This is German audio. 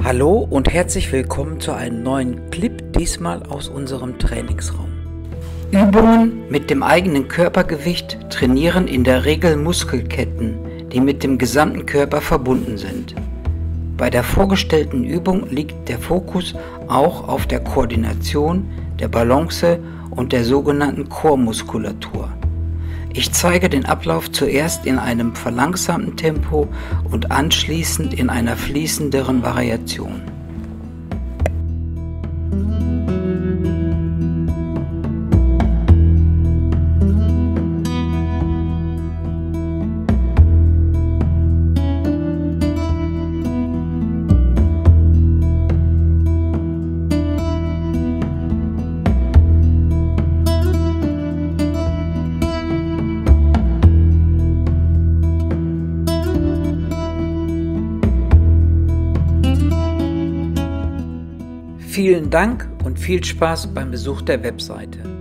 Hallo und herzlich willkommen zu einem neuen Clip, diesmal aus unserem Trainingsraum. Übungen mit dem eigenen Körpergewicht trainieren in der Regel Muskelketten, die mit dem gesamten Körper verbunden sind. Bei der vorgestellten Übung liegt der Fokus auch auf der Koordination, der Balance und der sogenannten Core-Muskulatur. Ich zeige den Ablauf zuerst in einem verlangsamten Tempo und anschließend in einer fließenderen Variation. Vielen Dank und viel Spaß beim Besuch der Webseite.